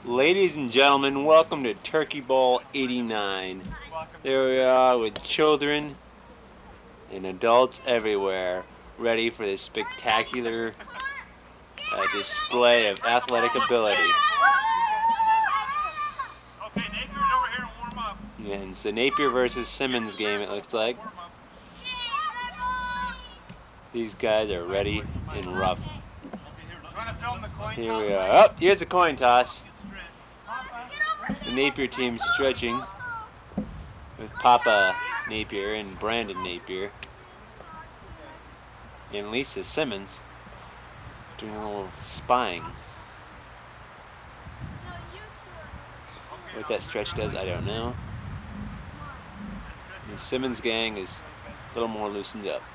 Ladies and gentlemen, welcome to Turkey Bowl 89. There we are with children and adults everywhere, ready for this spectacular display of athletic ability. Okay, Napier's over here to warm up. Yeah, it's the Napier versus Simmons game, it looks like. These guys are ready and rough. Here we are. Oh, here's a coin toss. The Napier team stretching with Papa Napier and Brandon Napier and Lisa Simmons doing a little spying. What that stretch does, I don't know. The Simmons gang is a little more loosened up.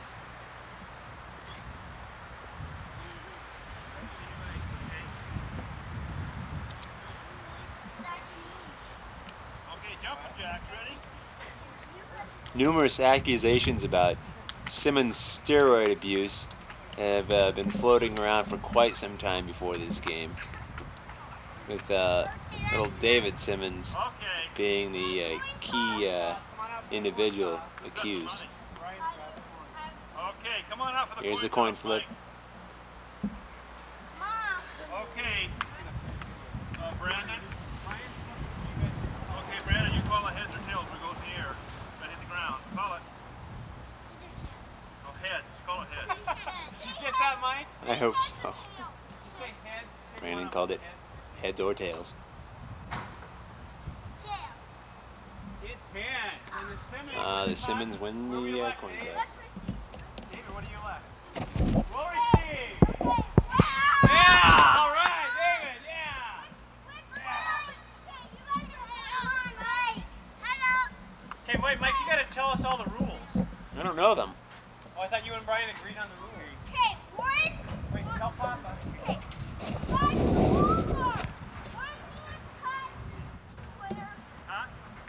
Numerous accusations about Simmons' steroid abuse have been floating around for quite some time before this game, with little David Simmons being the key individual accused. Here's the coin flip. Okay, Brandon. Okay, Brandon, you call it heads or tails. We go in the air. Hit the ground. Call it. Oh, heads. Call it heads. Did you get that, Mike? I hope so. You say heads? Brandon called it heads or tails. It's heads. And The Simmons win the coin toss. David, what do you left? We'll receive. Yeah! All right, David. Yeah. Okay, wait, Mike. You got to tell us all the rules. I don't know them. Oh, I thought you and Brian agreed on the rules. Okay, one. Wait, tell Papa. Okay. Huh?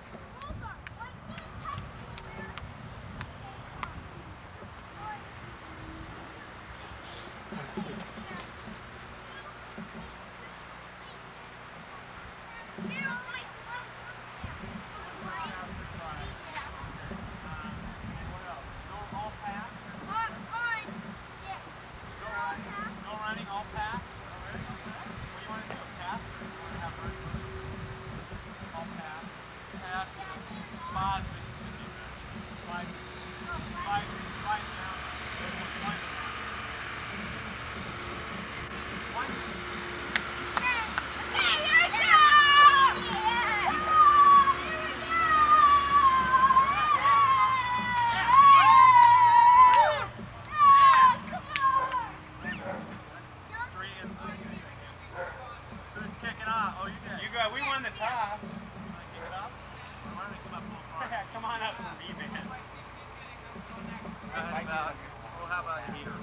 We won the toss. Kick it up? Why don't they come up a little farther? Come on up and be man. We'll have a heater.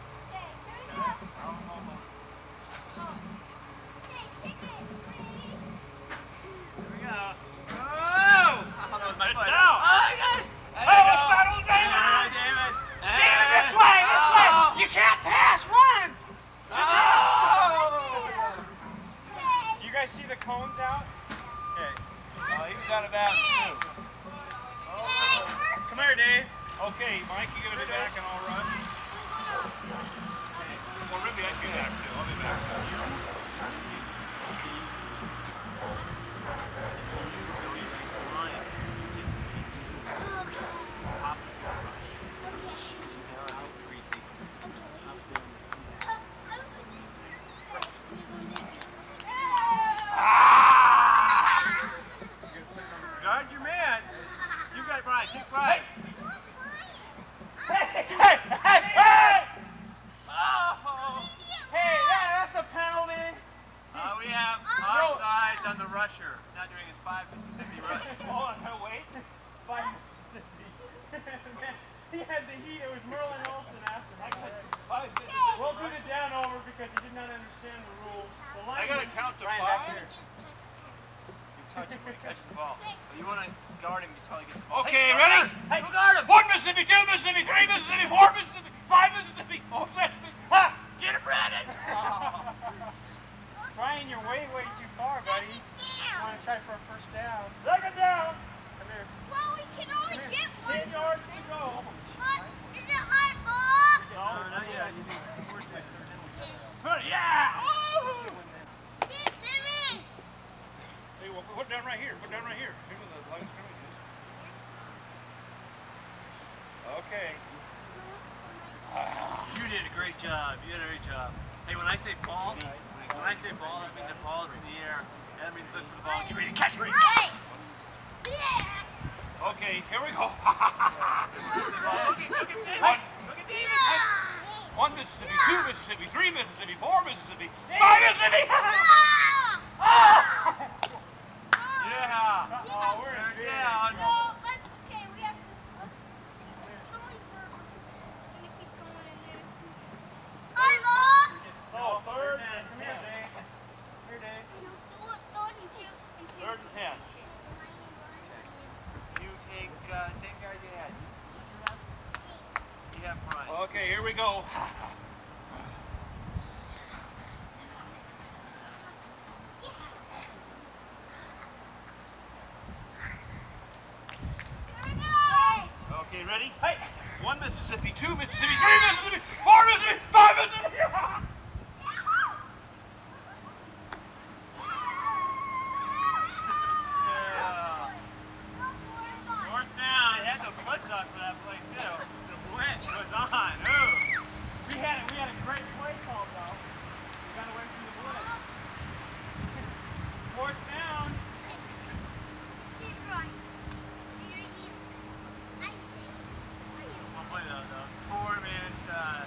Here we go. Oh! That was my foot. Down. Oh, I got it. Let's settle David. David. David, this way, this way. You can't pass. Run. Do you guys see the cones out? Okay. Oh, he was out of bounds too. Come here, Dave. Okay, Mike, you gotta be back and I'll run. Okay. Well, Ruby, I should be back too. I'll be back too. Guard your man. You got it, Brian. Kick Brian. Hey! Oh! Hey, that's a penalty. We have offsides on the rusher. Not during his 5 Mississippi rush. Hold on, no, wait. 5 Mississippi. He had the heat. It was Merlin Olsen after him. We'll do the down over because he did not understand the rules. I got to count to 5. Touch him when he catches the ball. But you want to guard him until he gets the ball. Okay, hey, ready? Hey, we'll guard him. 1 Mississippi, 2 Mississippi, 3 Mississippi, 4 Mississippi, 5 Mississippi. Oh, Mississippi. Ha! Get it, Brandon! Brian, you're way too far, buddy. down right here. Put it down right here. See where the line of scrimmage is. Okay. You did a great job. You did a great job. Hey, when I say ball, that means the ball's in the air. That means look for the ball and get ready to catch it. Okay, here we go. Look at David. 1 Mississippi, 2 Mississippi, 3 Mississippi, 4 Mississippi, 5 Mississippi! Yeah. Oh, we're down. Okay, we have to. We're gonna keep going and then. Oh, third and 10. Here, Dave. Third and 2 and 2. Third and 10. You take same guys you had. You have front. Okay, here we go. Okay, ready? Hey! 1 Mississippi, 2 Mississippi, 3 Mississippi, 4 Mississippi, 5 Mississippi! Fourth down. They had the blitz on for that play too. The blitz was on. Ooh. We had a great play call though. We got away from the blitz. Fourth down. We'll play the 4-man back.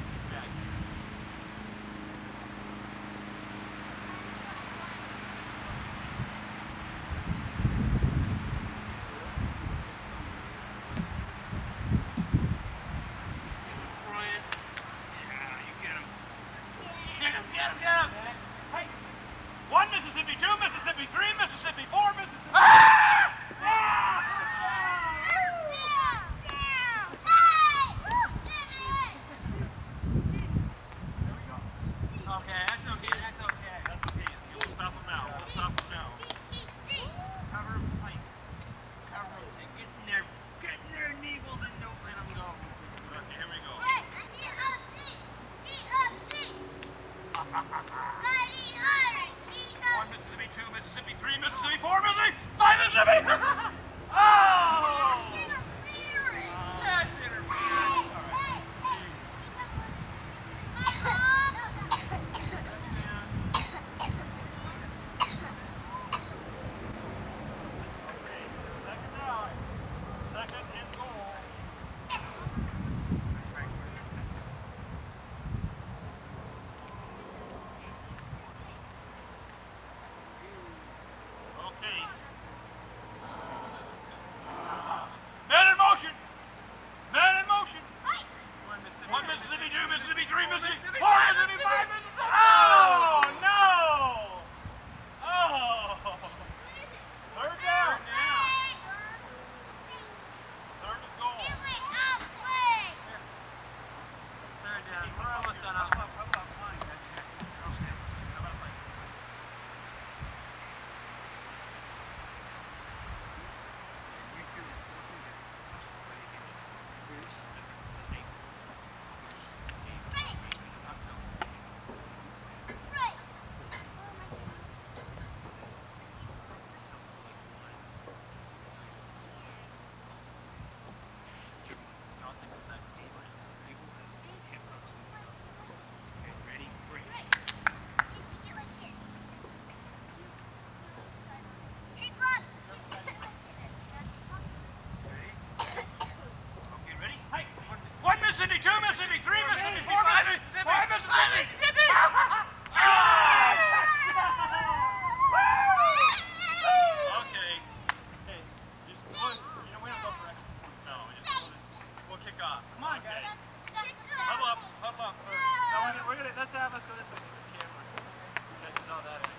Bryant. Yeah, you get him. Get him. Hey! 1 Mississippi, 2 Mississippi, 3 Mississippi, 4 Mississippi. Okay, that's okay. That's okay. We'll stop him now. Cover him tight. Cover him tight. Get in there. Get in there, Neebles, and don't let him go. Okay, here we go. 1 Mississippi, 2 Mississippi, 3 Mississippi, 4 Mississippi, 5 Mississippi! Oh! That's interference. Second down. Second and goal. Okay. Man in motion! Man in motion! 1 Mississippi, 2 Mississippi, 3 Mississippi, 4 Mississippi, 5 Mississippi! Oh, no! Oh! Third down. Third and goal. Third down. We're almost done. Up. Okay, ready? Hey! 1 Mississippi, 2 Mississippi, 3 Mississippi, 4 Mississippi, 5 Mississippi! Okay. Hey, just one. We don't go for extra. No, we'll kick off. Come on, guys. Huddle up. No, we're gonna, let's go this way. There's a camera. Catches all that action.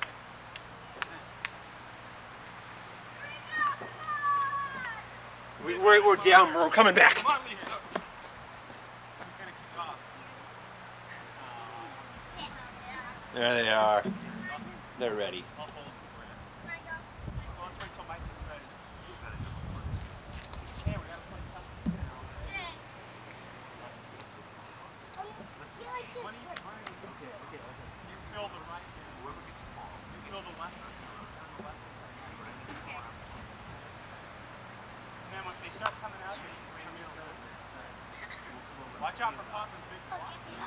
We're down. We're coming back. Come on, Lisa. Who's gonna kick off? There they are. They're ready. I'll hold it for you. Well, let's wait till Mike gets ready. Hey, we gotta play tough. What do you okay. You fill the right hand. You fill the left. On the left. Watch out for popping big blocks.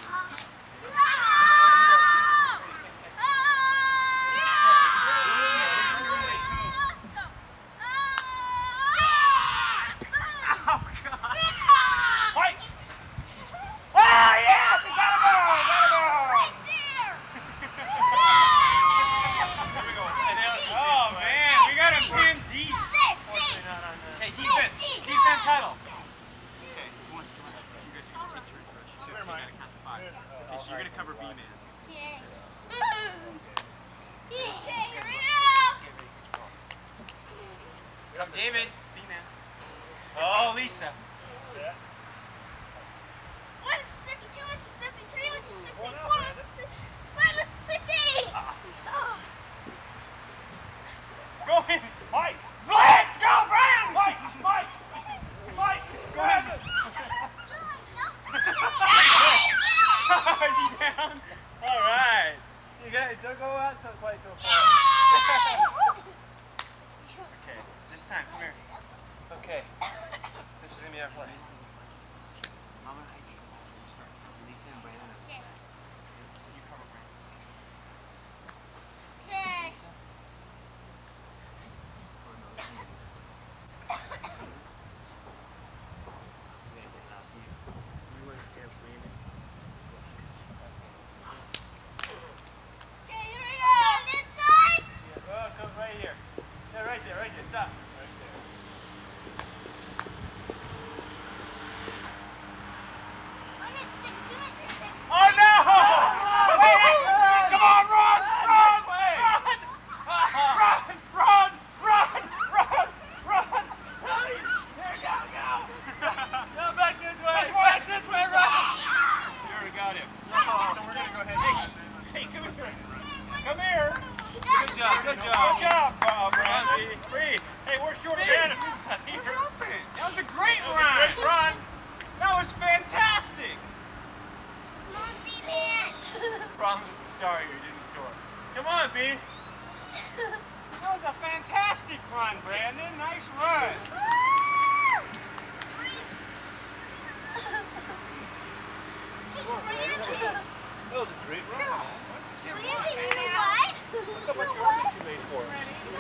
Title. Okay, who wants to come on? You guys are going to take turns, Rush. So you got to count to 5. Okay, so you're going to cover B-Man. Okay. Come, David. B-Man. Oh, Lisa. Mississippi, 2 Mississippi, 3 Mississippi, 4 Mississippi, 5 Mississippi! Go in. Mike. Let's go, Brian. Mike. Mike. Mike. Go ahead. Is he down? All right. You guys don't go out so quite so far. Okay, this time, come here. Okay. This is going to be our play. Mama, I need you start. Lisa and Brandon. Okay. You cover Brandon. Okay. Okay, here we go. On this side. Oh, come right here. Yeah, right there, stop. Right there. One Mississippi, 2 Mississippi. Oh no! Come on, run! Run! Run! Nice! There, go! No, back this way! Back this way, run! You already got him. So we're gonna go ahead. Hey, come here. Come here. Good job, Brandon. Free. Hey, where's Jordan? That was a great run. That was fantastic. Come on, B-Man. Problem with the star here, you didn't score. Come on, B. That was a fantastic run, Brandon. Nice run. That was a great run, man. You know what? Look how much yardage you made for us.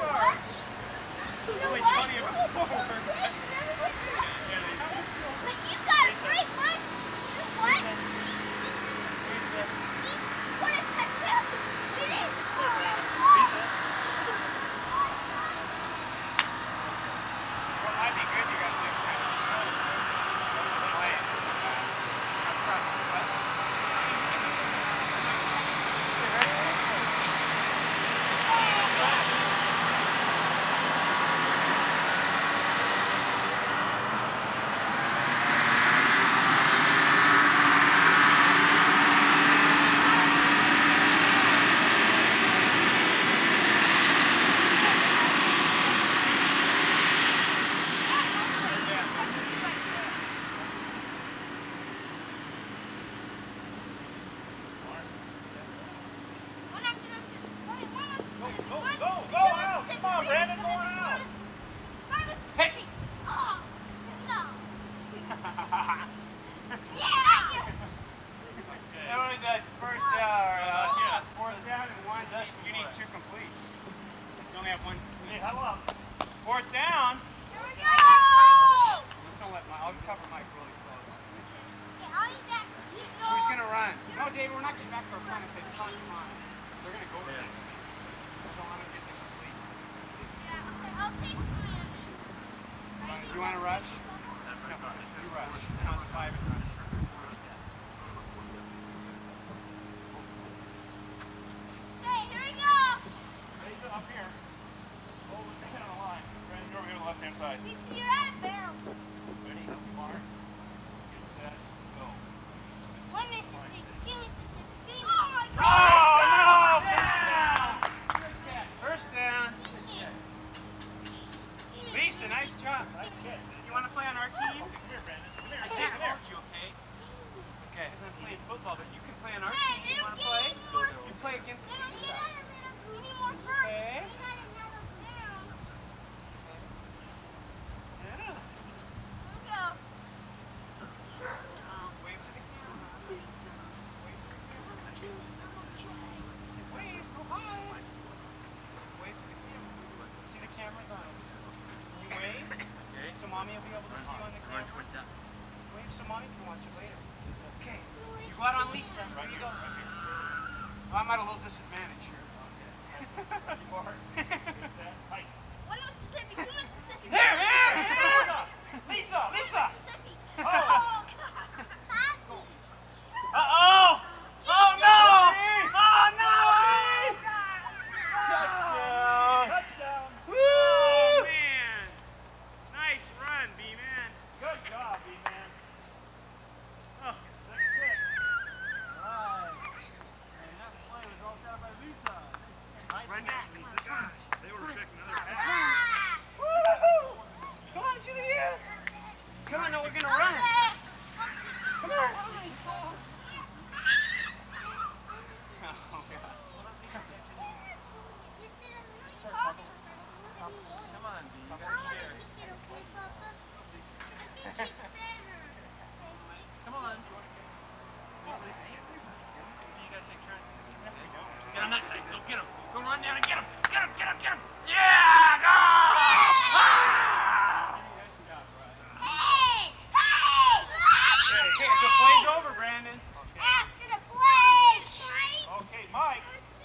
Only 20 of them forward. But you got a great one. You know what? He scored a touchdown. He didn't score. What might be good, you got next time. Fourth down. Here we go. I'm Just gonna let I'll cover Mike really close. Okay, I'll eat that. Who's gonna run? No, David, we're not getting back to our punt if they punt. Come on. They're gonna go over there. I don't want to get them complete. Yeah, okay, I'll take one. You want to rush? No, you rush. Count to 5 and rush. Okay, here we go. Ready to up here. Hold the 10 on the line. Brandon, you're over here on the left-hand side. Lisa, you're out of bounds. Ready? Mark. Get set. Go. 1 Mississippi, 2 Mississippi. Oh my Oh, God! no! First down. Lisa, nice job. You want to play on our team? Come here, Brandon. Come here. I can't hold you, okay? Okay. Because I'm playing football, but you can play on our Hey, team. they You don't want to get play? any more. You play against They don't Lisa. get any more first. Okay. They got another down. Yeah. Here we go. Wave to the will be able to see you on the camera. Run towards that. Wave some money if you want you later. Okay. You go out on Lisa. Right here. Right here. Well, I'm at a little disadvantage here. Okay. You are. Height. One Mississippi, two Mississippi. Here! Lisa! Lisa! Mississippi. Oh. Uh-oh! Oh, no! Oh, no! Touchdown! Touchdown! Woo! Oh, man. Nice run, B-Man. Good job, B-Man. Oh, That's good. Right. And that play was all down by Lisa. Nice run catch, down. Lisa. Gosh, they were expecting another That's pass. right. Woo! Come on, Julia. Come on, no, we're gonna run. Come on. Come on, B. You gotta share. Come on. You gotta take turns. Get on that side. Go get him. Go run down and get him. Get him, get him, get him. Yeah! Go! Ah! Okay, so play's over, Brandon. Okay, Mike.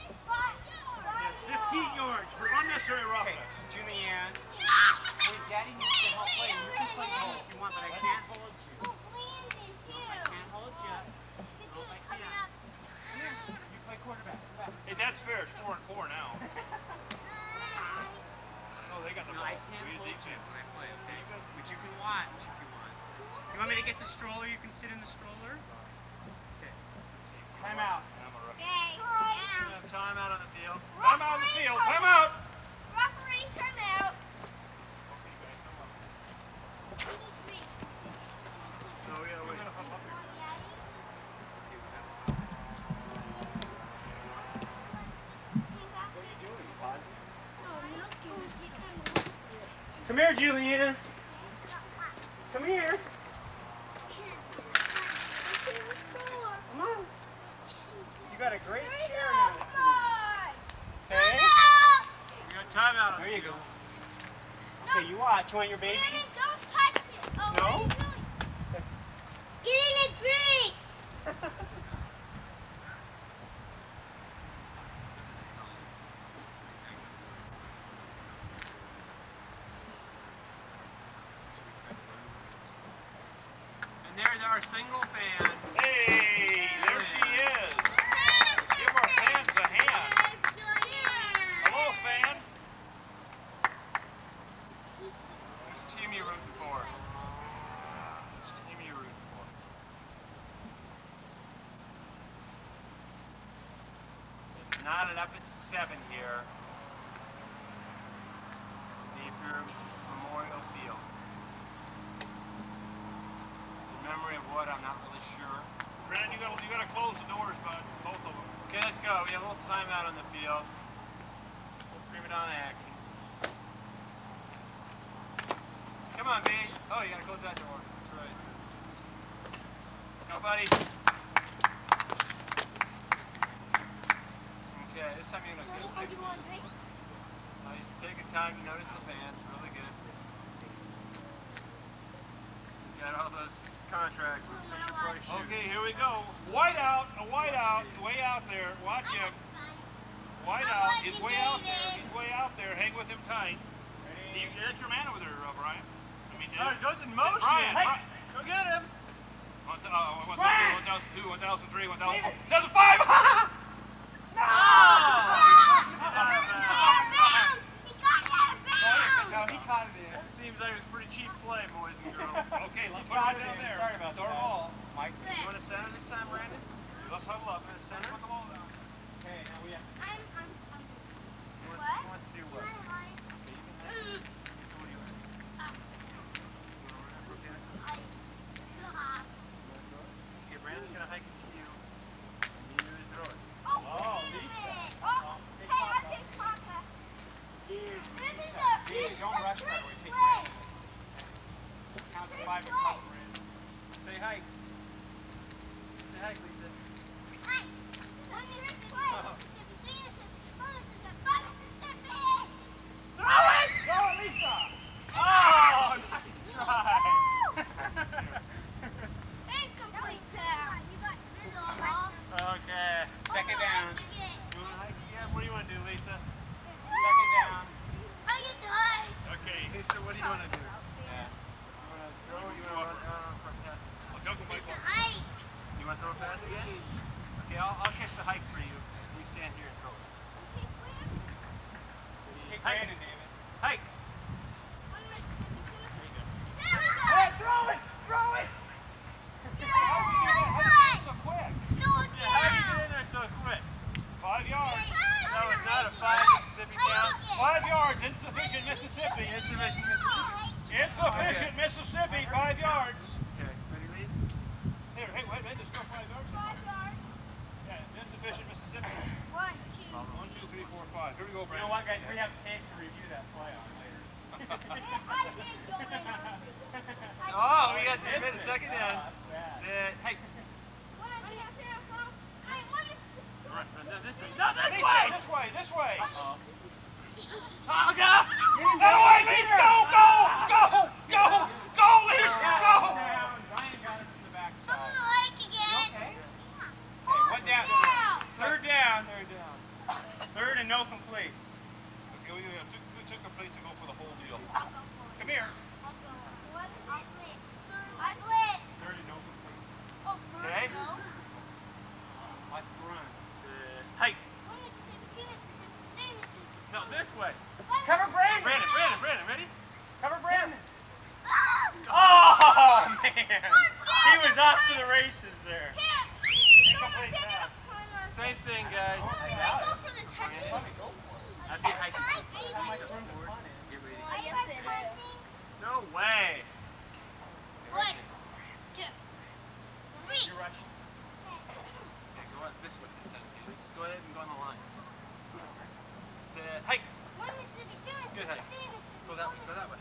15 yards for unnecessary Okay, roughness. Julianne. Hey, Daddy needs to help play. You can play goal if you want, but I can't hold you. I can't hold you. You play quarterback. Come back. Hey, that's fair. It's 4-4 now. Oh, they got the No, ball. I can't We hold need you to. when I play, okay? But you can watch if you want. You want me to get the stroller? You can sit in the stroller. Okay. Time out. We have time out on the field. Time out on the field. Time out. Referee, time out. No, we gotta wait. Come here, Julianne. Come here. Come on. You got a great chair now. Okay. We got time out on There the you go. field. Okay, you watch. You want your baby? Don't touch it. Oh, No? what are you doing? Get in a drink. And there's our single fan. Hey, there she is. Give our fans a hand. Hello, fan. Whose team you rooting for? Whose team you rooting for? It's knotted up at 7 here. Napier Memorial Field. In memory of what, I'm not really sure. Brandon, you gotta close the doors, bud. Both of them. Okay, let's go. We have a little timeout on the field. We'll prima donna action. Come on, Beige. Oh, you gotta close that door. That's right. Go, buddy. Okay, this time you're gonna get it. He's taking time to notice the fans. Really good. He's got all those contracts. Okay, here we go. White out, a white out, way out there. Watch him. White out. He's way out there. He's way out there. Hang with him tight. That's your man over there, Brian. I mean, Oh, it goes in motion. Brian, Hey, Brian. go get him. 1002, 1003, 1005. No! No, he caught it in. Seems like it was pretty cheap play, boys and girls. Okay, let's put Caught it it down in. there. Sorry about that. Door ball. Mike, you want to center this time, Brandon? Let's huddle up. In the center? Put the ball down. Okay, now we have. Who What? wants to do what? Okay, you can have. So what do you want? Okay, Brandon's gonna hike it to you. And you to throw it. Oh, Lisa. Hey, don't rush right away. Take Brandon. Count to 5 and cover Brandon. Say hi. Say hi, Lisa. Throw it, Lisa! Oh, nice try. Brandon, David. Hike. Hey, throw it! Throw it! How did you get so quick? No, How did you get in there so quick? 5 yards. No, it's not a 5 Mississippi down. 5 yards. Insufficient Mississippi. Insufficient Mississippi. Insufficient Mississippi. 5 yards. Okay, ready, Lee? Here, hey, wait, just go 5 yards. 5 yards. Yeah, insufficient Mississippi. 1, 2. 1, 2, 3, 4, 5. Here we go, You Brandon. know what, guys? We have tape to review that play on later. Oh, we got the minute, second down. That's it. Hey. No, this way! This way. Oh, go! That way, Lees, go, Lees, go! Ryan got it from the backside. Okay. What down? Third down. Third and no complete. Okay, we took a place to go for the whole deal. Come here. Third and no complete. Okay. Watch the run. Hey, no, this way. Cover Brandon. Brandon, ready? Cover Brandon. Oh, man. He was off to the races there. Same thing, guys. I'd be hiking. No way. You're rushing. Okay, go out this way this time. Okay, let's go ahead and go on the line. Hike. Good hike. Go that way.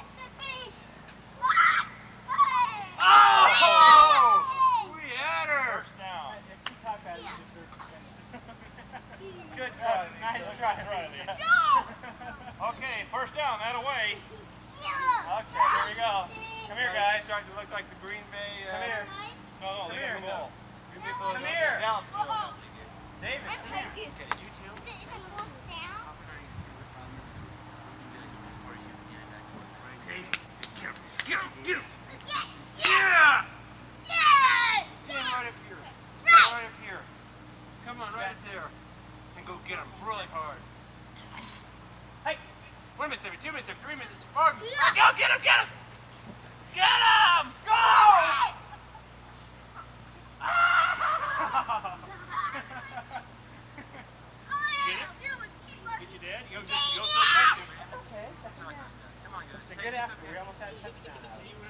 Oh! We had her! First down. Good try. Nice try, Lisa. Okay, first down, that away. Okay, here we go. Come here, guys. Starting to look like the Green Bay. Come here. No, they got the ball. Green Bay Bulldogs. Come here. Dallas. David. Okay, you two. Get him! Yeah! Stand right up here. Right up here. Come on, right there. And go get him really hard. Hey! 1 Mississippi, 2 Mississippi, 3 Mississippi, 4 Mississippi. Go! Get him! Get him! Get him! Go! Get your dad? You go Okay, second down. Come on, guys. It's a good effort. We almost had a touchdown.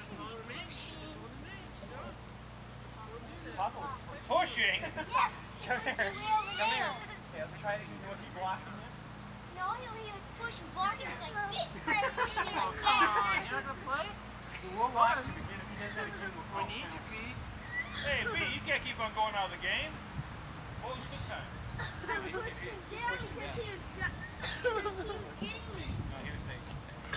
pushing. Come here. Come here. Okay, let's try it again. Was he blocking you? No, he was pushing, blocking like this. Pushing like Come on, that. you're not going to play? We'll watch him again. If he does that again, we'll need you, Pete. Hey, Pete, you can't keep on going out of the game. What was this time? I'm pushing down because he was getting me. No, he was saying.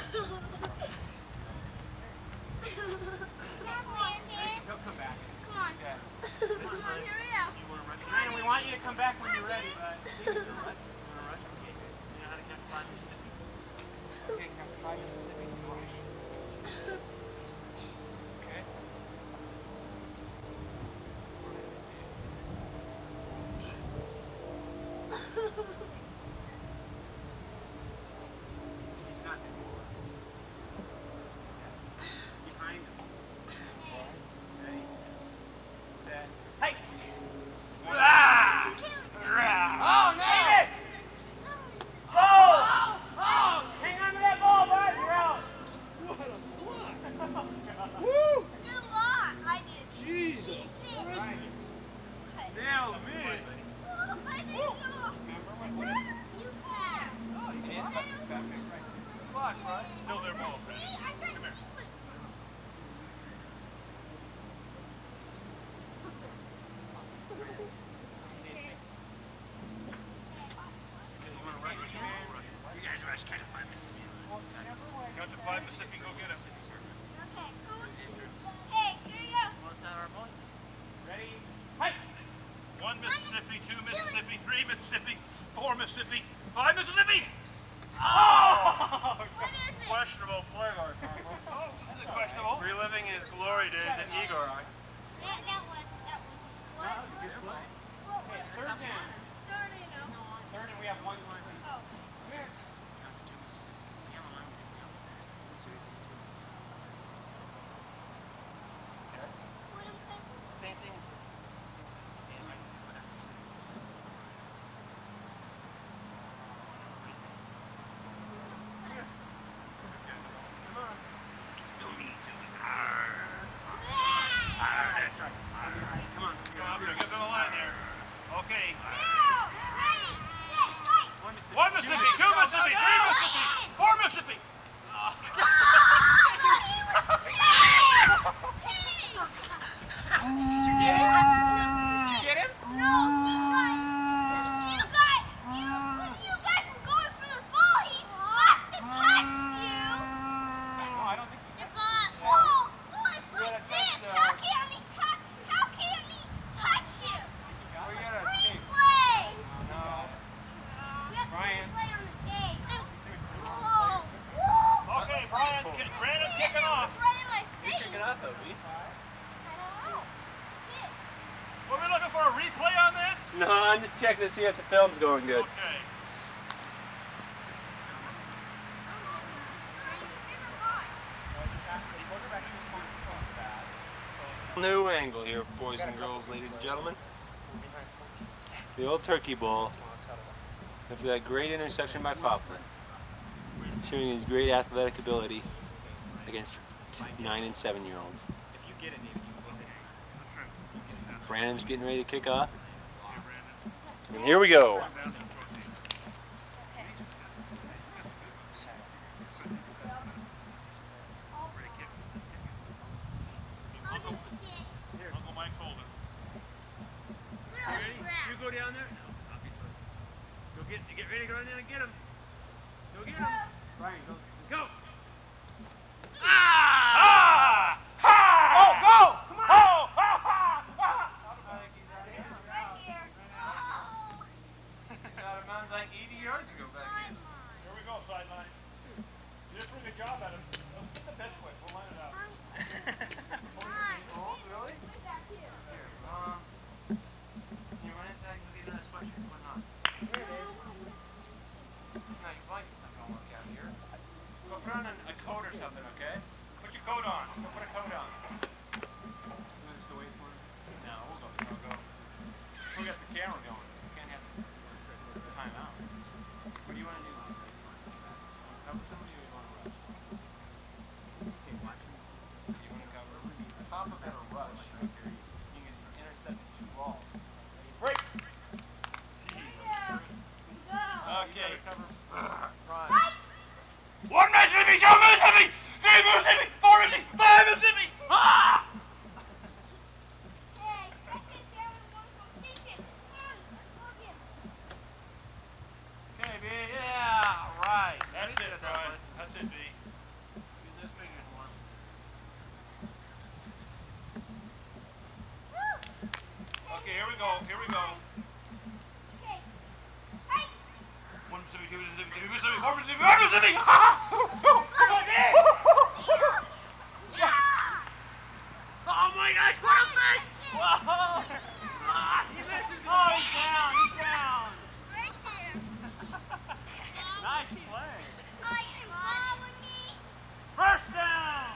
He'll come back. Come on. Okay. Come on, hurry up. You want to rush? Brandon, we want you to come back when you're ready, but you want to rush? Okay, good. You know how to catch 5 Mississippi. Okay, catch 5 Mississippi. Rush. Okay. He's not anymore. Behind him. Ready? Set. Hey! Ah! Oh, David! Oh! Oh! Hang on to that ball, bud. You're out. Woo! You lost. I did. Jesus. Nailed me. I didn't know. Fuck, bud. Still their ball. See, I tried to You guys rush kind of 5 Mississippi. Got to 5 Mississippi, go get him. Okay. Hey, here you go. What's that, our boy? Ready? Hey! 1 Mississippi, 2 Mississippi, 3 Mississippi, 4 Mississippi, 5 Mississippi! Oh! What is it? Questionable play, our check to see if the film's going good. Okay. New angle here, boys and girls, ladies and gentlemen. The old turkey bowl. After that great interception by Poplin, showing his great athletic ability against 9 and 7-year-olds. Brandon's getting ready to kick off. And here we go. Uncle Mike Holden. You go down there? No, I'll be first. Go get ready to go down there and get him. Go get him. Brian, go. Go! Ah! Ha! Oh, go! Come on! Oh! Ha! Ha! Ha! Right here. Got him out like 80 yards ago back here. Here we go, sideline. You did a pretty good job at him. Let's get the bench quick. We'll line it out. Oh, really? Here, you run inside and get another sweatshirt. Why not? Here it is. No, your blanket's not gonna work out here. Go put on a coat or something, okay? Put your coat on. Go put a coat on. You want us to wait for him? No, we'll go. We got the camera going. We can't have the time out. What do you want to do? Cover somebody or you want to rush? Okay, watch him. You want to cover? Papa got a rush right there. You can intercept 2 balls. Break! Okay. Cover. Run. 1 Mississippi, 2 Mississippi, 3 Mississippi, 4 Mississippi, 5 Mississippi. Ah! Hey, second down and 1 completion. Come on, look him. Okay, B. Yeah, right. That's it, Brian. That's it, B. Use this finger one. Okay, here we go. Here we go. Okay. Hey. 1 Mississippi, 2 Mississippi, 3 Mississippi, 4 Mississippi, 5 Mississippi. Ah! Oh my gosh, what a miss! Whoa! Ah, he misses. Oh, he's down. He's down. Right there. Nice play. Are you following me? First down.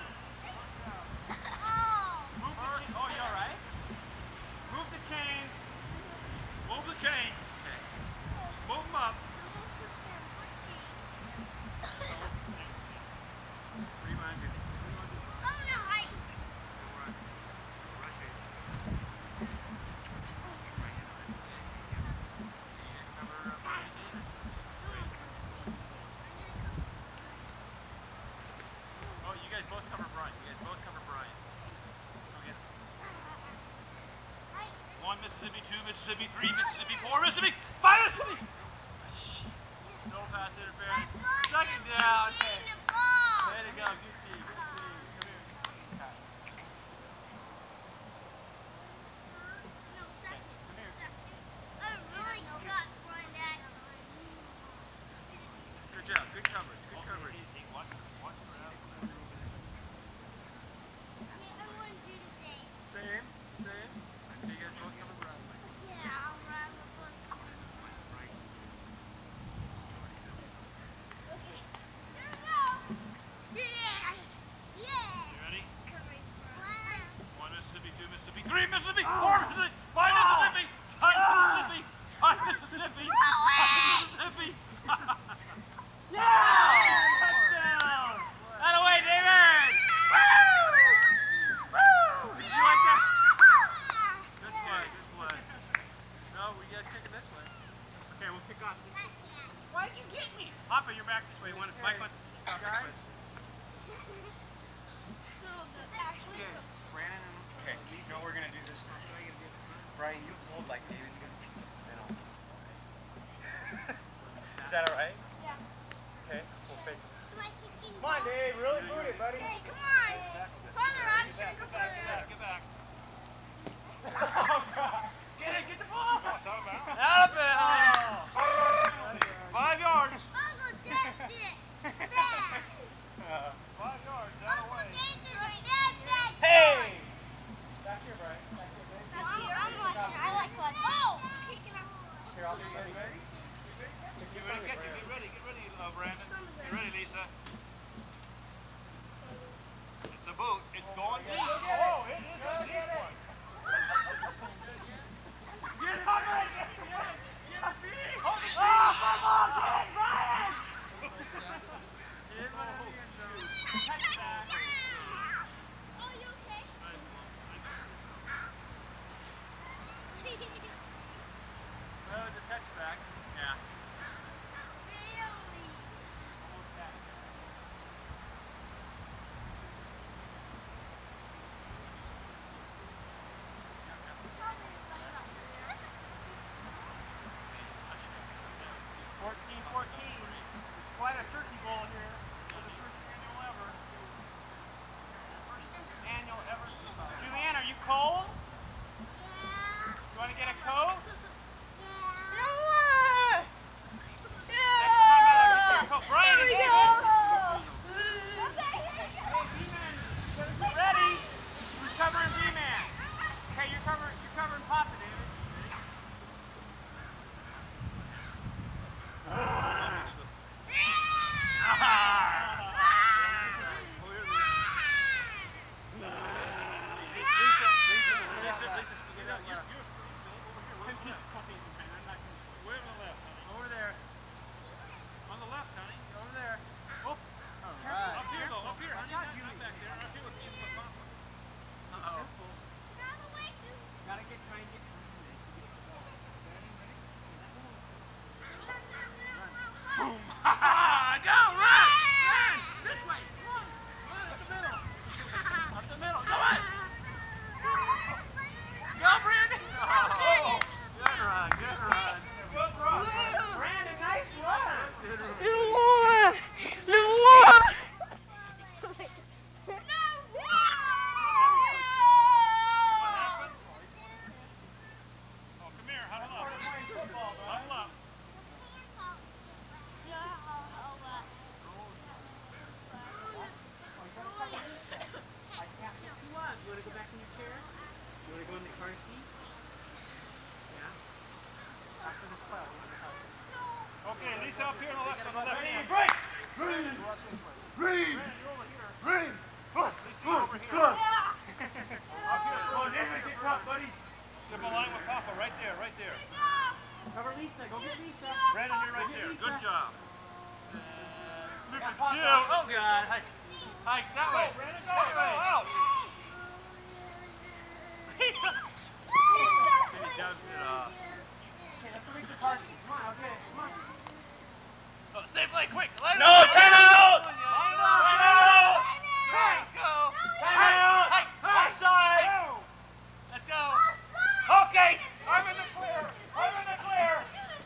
Oh. Move the chain. Oh, you all right? Move the chains. Move the chains. Okay. Move them up. Remind me. This is what you want to do. Oh no, I. Oh, you guys both cover Brian. You guys both cover Brian. Go get him. 1 Mississippi, 2 Mississippi, 3 Mississippi, 4 Mississippi, 5 Mississippi. No pass interference. Second down. In the ball. Way to go. Good team. Good team. Come here. No, second. Come here. I really got run that. Good job. Good coverage. Good coverage. I want to do the same. Same. Same. You guys both cover Brian. Yeah, I'll run the book. Okay. Here we go. Yeah. Yeah. You ready? Coming from. 1 Mississippi, 2 Mississippi, 3 Mississippi, 4 Mississippi, 5 Mississippi, 5 Mississippi, 5 Mississippi, 5 Mississippi. Yeah! Touchdown! That away, David! Woo! Did you like that? Good play, good play. No, we guys kicking this way. Okay, we'll kick off. Why'd you get me? Papa, you're back this way. Mike wants to kick off this way. Okay, Brandon. Okay, you know we're gonna do this. Brian, you hold like David's gonna kick the middle. Is that all right? Yeah. Okay, we'll fake. Come on, Dave. Really boot it, buddy. Hey, come on. Further up. Should we go further up? Get back. Get it, get the ball. Out of bounds. 5 yards. Uncle Dad did it. Back. 5 yards. Uncle Dad did it. Back. Hey! Back here, Brian. Back here, Dave. Back here. I'm watching. I like watching. Oh! Kicking out. Here, Lisa. It's a boot. It's going. Go get it. Oh, it is a deep one. Get on it! Get a feet! Oh, come on! Get it, Brian! Get one of the end zone. Touchback. Oh, you okay? Oh, it's a touchback. Yeah. Really? Almost that. Quite a turkey bowl here. For the first annual ever. First annual ever. Julianne, are you cold? Yeah. You want to get a coat? Yeah. Next time out, I'll get you a coat. Brian, There we it's go. you ready? Who's covering B-Man? Okay, you're covering Papa, David. Over there. On the left, honey. Over there. Oh. Up here, though. Up here, honey. Not back there. Up here with me and my papa. Uh-oh. Gotta try and get. Boom! Go, run! Run! This way! Come on! Up the middle! Up the middle! Come on! Go, Brandon! Oh! Good run, good run. Good run. Brandon, nice run! Oh, come here. Huddle up. Huddle up. You want to go back in your chair? You want to go in the car seat? Yeah? After this cloud, you want to talk. Okay, Lisa up here on the left. On the left hand. Break! Brandon, you're over here. Lisa, you're over here. Up here. Oh, David, get caught, buddy. Step in line with Papa. Right there. Right there. Cover Lisa. Go get Lisa. Brandon, you're right there. Good job. Look at you. Oh, God. Hike. Hike that way. Brandon, go. Out. Lisa. He dumps it off. Okay, let's go reach the car seat. Come on, okay. Come on. Oh, safe play, quick. Line No, up. time out! Line up. Hey, go. Time out. Hike. Offside. Let's go. Okay. I'm in the clear. I'm in the clear.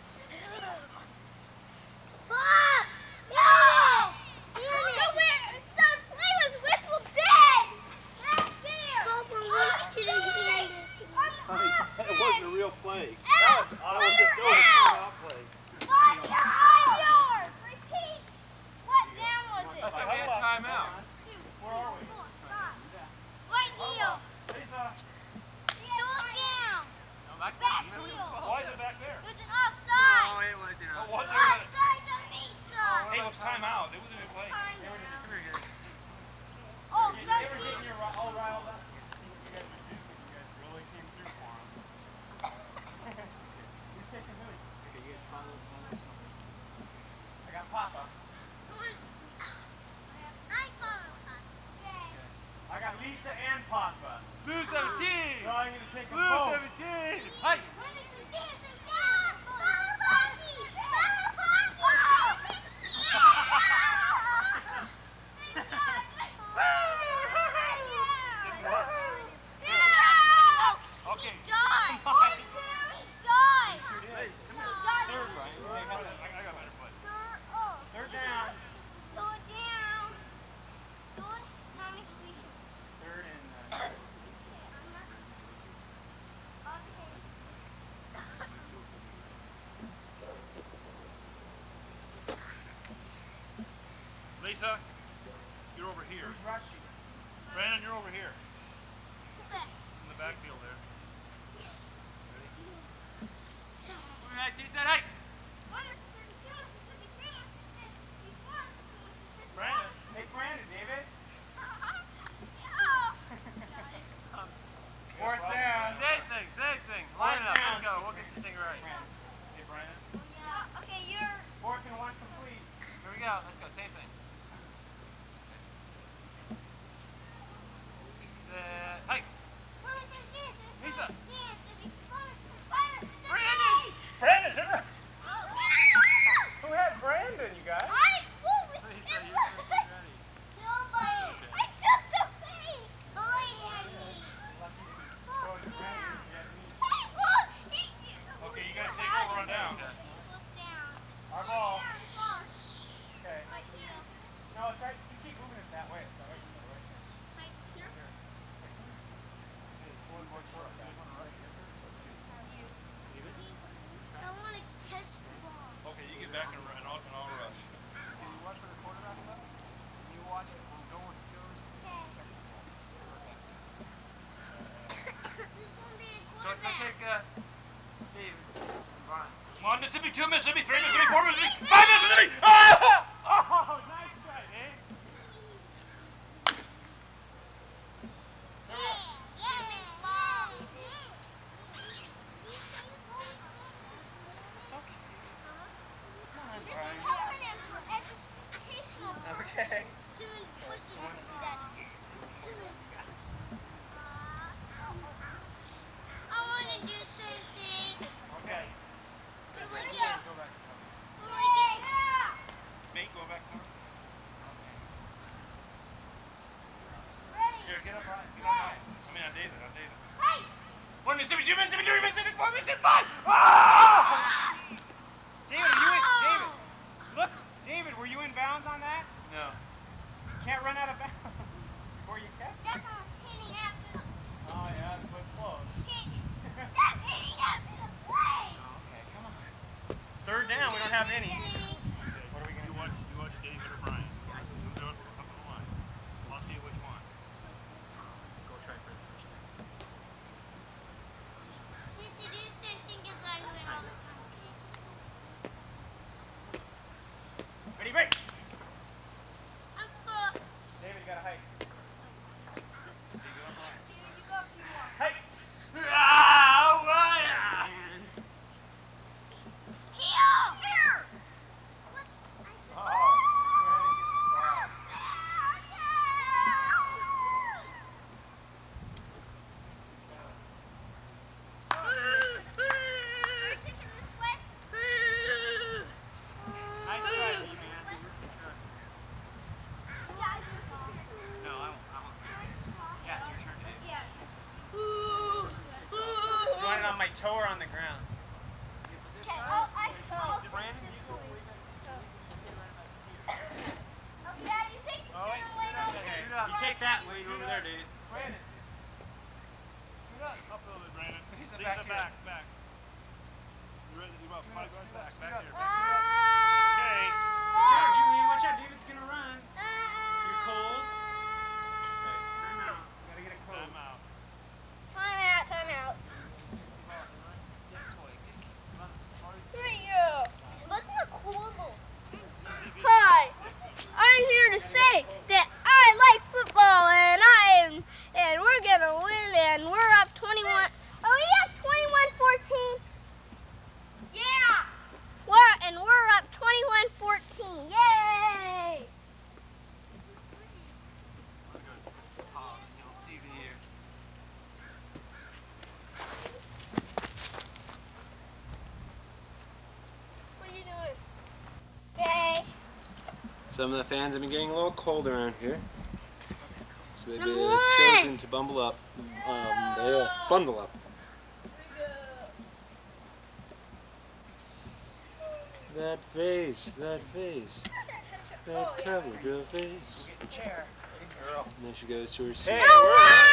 Bob! No! The play was whistled dead! That's there! It wasn't a real play. Out! Out! Behind yours! Repeat! What down was it? I thought we had timeout. Where are we? Right heel! Lisa. Look down! No, back Back there. heel! Why is it back there? There's an offside! Oh, it wasn't. Oh, what? Offside to Lisa! Hey, it was timeout. It wasn't a play. Come here, guys. Oh, You ever 13. getting your all riled up? You guys were juicing. You guys really came through for him. Who's taking who? Okay, you guys follow. I got Papa. I got Lisa and Papa. Blue 17. So I'm going to take them Blue both. 17. Hike. Okay. Third, Brian. I got better play. Third down. Third and Lisa, you're over here. who's rushing? Brandon, you're over here. In the backfield there. All right, kids, that hike. out. Let's go. Same thing. Hey. Lisa. Brandon. Brandon, who had Brandon, you guys? Lisa, you're ready. I took the bait. The lady had me. Hey, look! Okay, you guys take over on down. Our ball. Okay. No, it's right. You keep moving it that way. It's right. I want to catch the ball. Okay, you get back and run. I'll rush. Can you watch for the quarterback left? Can you watch it? We'll go with yours. Who's going to be the Go quarterback? take David. Ryan. Come on, Mississippi. 2 Mississippi, 3 Mississippi, 4 Mississippi, 5 Mississippi! Ah! Oh, nice try, eh? Okay. I want to do something. Okay. Me, go back to Here, get up on it. Get on mine. I mean, on David. On David. 1 Mississippi, 2 Mississippi, 3 Mississippi, 4 Mississippi, 5! Ah! David, are you in? David, look. David, were you in bounds on that? No. You can't run out of bounds before you catch it. Oh, yeah, but close. Okay, come on. Third down, we don't have any. What are we going to do? You watch David or Brian. Who knows what's up on the line? I'll see which one. Go try for the first down. Ready, break. David, you gotta hike. Hike. Ah, what? Nice try, D-man. No, I won't. Yeah, your turn, Dave. You want it on my toe or on the ground? Brandon, you go way back. Oh, wait, scoot up. Okay. You take that way over there, Dave. Brandon. Scoot up. Up a little bit, Brandon. He's Leave back the here. back. You ready to do about 5 yards back here. Okay. Watch out, Julian. Watch out. David's gonna run. You're cold. Okay, time out. Gotta get it cold. Time out. Time out. This way. Hi, I'm here to say that I like football and we're gonna win and we're up 21. Are we up 21-14? Yeah. We're up 21-14. Yay! TV here. What are you doing? Okay. Some of the fans have been getting a little cold around here, so they've Number one. chosen to bundle up. Bundle up. That face, that covered her face. Get the chair. Girl. And then she goes to her seat. Hey. No one!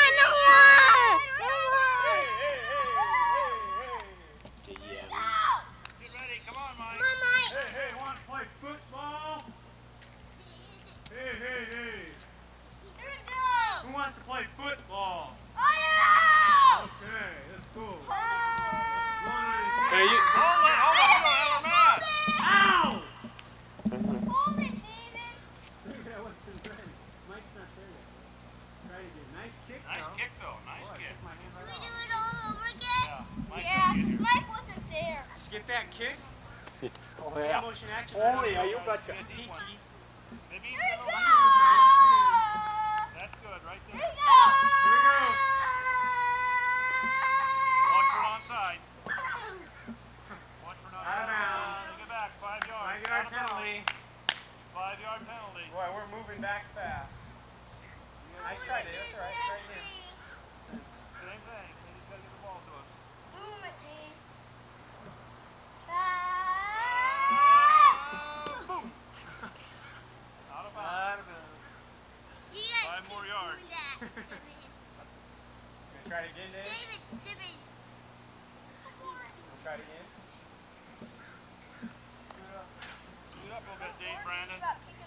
Get ready. Come on, Mike. Hey, want to play football? Hey. Who wants to play football? Okay, that's cool. Hey, you. Hold it, man. Ow! Hold it, David. That wasn't ready. Mike's not there yet. Try it again. Nice kick, Nice though. kick, though. Nice Oh, I kick. took my hand Can right we do off. it all over again? Mike, Yeah, get here. Mike wasn't there. Did you get that kick? Oh Motion action. Oh, yeah, you got betcha. Pinky. penalty. Boy, we're moving back fast. Nice try, Dave. That's all right. Right in. Same thing. They just got to get the ball to us. Boom it, Dave. Boom! Out of bounds. You guys 5 more yards. doing that, Simmons. Gonna try it again, Dave? David Simmons. We'll try it again. Shoot up a little bit, Dave, Brandon. Pick it